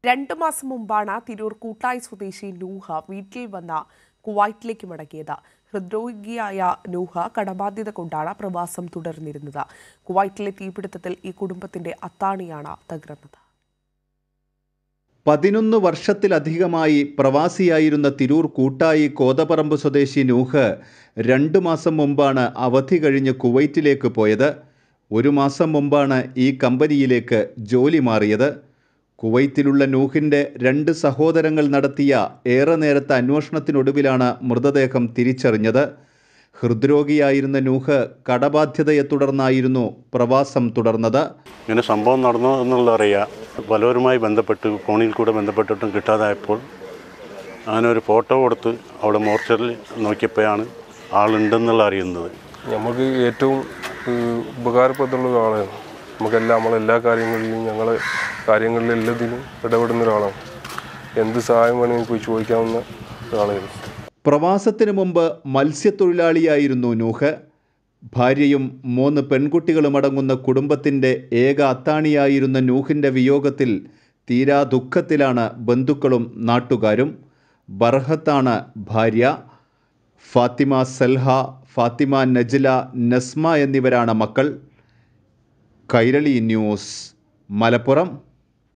2 മാസം മുമ്പാണ് തിരൂർ കൂട്ടായി സ്വദേശി നൂഹ വീട്ടിൽ വന്ന കുവൈറ്റിലേക്ക് മടങ്ങിയത്. ഹൃദ്രോഗിയായ നൂഹ കടബാധ്യത കൊണ്ടാണ് പ്രവാസം തുടർന്നിരുന്നത്. കുവൈറ്റിലെ തീപിടുത്തത്തിൽ ഈ കുടുംബത്തിന്റെ അത്താണിയാണ് തകർന്നത്. 11 വർഷത്തിലധികമായി പ്രവാസിയായിരുന്ന തിരൂർ കൂട്ടായി കോതപറമ്പ് സ്വദേശി നൂഹ് 2 മാസം മുമ്പാണ് അവധി കഴിഞ്ഞ് കുവൈറ്റിലേക്ക് പോയത്. 1 മാസം മുമ്പാണ് ഈ കമ്പനിയിലേക്ക് ജോലി മാറിയത്. കുവൈറ്റിലുള്ള നൂഹിൻ്റെ 2 സഹോദരങ്ങൾ നടത്തിയ ഏറെ നേരത്തെ അന്വേഷണത്തിനൊടുവിലാണ് മൃതദേഹം തിരിച്ചറിഞ്ഞത്. ഹൃദ്രോഗിയായിരുന്ന നൂഹ് കടബാധ്യതയെ തുടർന്നായിരുന്നു പ്രവാസം തുടർന്നത്. ഇങ്ങനെ സംഭവം നടന്നു എന്നുള്ള അറിയാം. പലരുമായി ബന്ധപ്പെട്ട് ഫോണിൽ കൂടെ ബന്ധപ്പെട്ടിട്ടും കിട്ടാതായപ്പോൾ അങ്ങനെ ഒരു ഫോട്ടോ കൊടുത്ത് അവിടെ മോർച്ചറിൽ നോക്കിയപ്പോഴാണ് ആളുണ്ടെന്നുള്ള അറിയുന്നത്. നമുക്ക് ഏറ്റവും ഉപകാരപ്രദമുള്ള ഒരാളാണ്. നമ്മളെല്ലാ കാര്യങ്ങളിലെല്ലാത്തിലും ഇടപെടുന്ന ഒരാളാണ്. എന്ത് സഹായം വേണമെങ്കിൽ പോയി ചോദിക്കാവുന്ന ഒരാളായിരുന്നു. പ്രവാസത്തിന് മുമ്പ് മത്സ്യത്തൊഴിലാളിയായിരുന്നു നൂഹ്. ഭാര്യയും 3 പെൺകുട്ടികളുമടങ്ങുന്ന കുടുംബത്തിൻ്റെ ഏക അത്താണിയായിരുന്ന നൂഹിൻ്റെ വിയോഗത്തിൽ തീരാ ദുഃഖത്തിലാണ് ബന്ധുക്കളും നാട്ടുകാരും. ബർഹത്താണ് ഭാര്യ. ഫാത്തിമ സൽഹ, ഫാത്തിമ നജ്ല, നസ്മ എന്നിവരാണ് മക്കൾ. കൈരളി ന്യൂസ്, മലപ്പുറം.